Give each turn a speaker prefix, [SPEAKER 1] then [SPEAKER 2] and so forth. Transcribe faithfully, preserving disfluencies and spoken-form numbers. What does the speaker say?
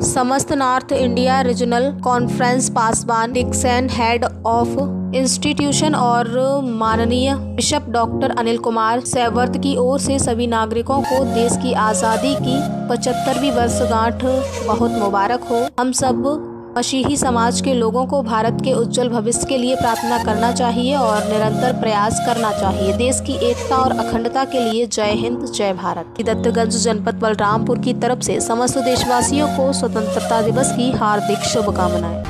[SPEAKER 1] समस्त North India regional conference Paswan Dixon head of institution और माननीय बिशप डॉक्टर अनिल कुमार सेवर्त की ओर से सभी नागरिकों को देश की आज़ादी की पचहत्तरवीं वर्षगांठ बहुत मुबारक हो। हम सब मसीही समाज के लोगों को भारत के उज्जवल भविष्य के लिए प्रार्थना करना चाहिए और निरंतर प्रयास करना चाहिए। देश की एकता और अखंडता के लिए जय हिंद जय भारत। दत्तगंज जनपद बलरामपुर की तरफ से समस्त देशवासियों को स्वतंत्रता दिवस की हार्दिक शुभकामनाएं।